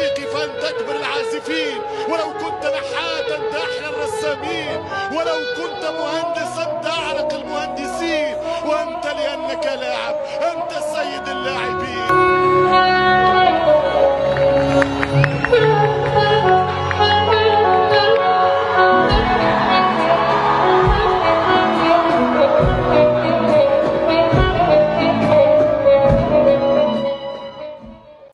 موسيقي فأنت أكبر العازفين، ولو كنت نحاتا أنت أحلى الرسامين، ولو كنت مهندسا أنت أعرق المهندسين، وأنت لأنك لاعب أنت سيد اللاعبين.